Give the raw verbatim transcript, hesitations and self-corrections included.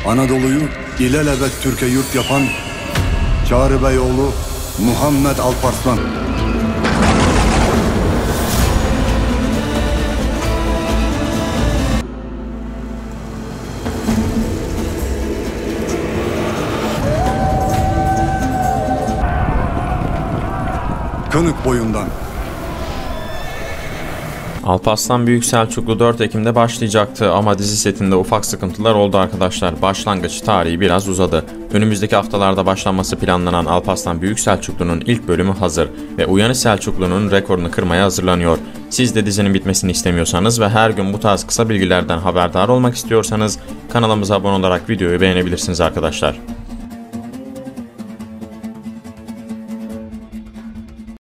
Anadolu'yu ilelebet Türkiye yurt yapan Çağrı Beyoğlu Muhammed Alparslan. Kınık boyundan. Alparslan Büyük Selçuklu dört Ekim'de başlayacaktı ama dizi setinde ufak sıkıntılar oldu arkadaşlar. Başlangıç tarihi biraz uzadı. Önümüzdeki haftalarda başlanması planlanan Alparslan Büyük Selçuklu'nun ilk bölümü hazır ve Uyanış Selçuklu'nun rekorunu kırmaya hazırlanıyor. Siz de dizinin bitmesini istemiyorsanız ve her gün bu tarz kısa bilgilerden haberdar olmak istiyorsanız kanalımıza abone olarak videoyu beğenebilirsiniz arkadaşlar.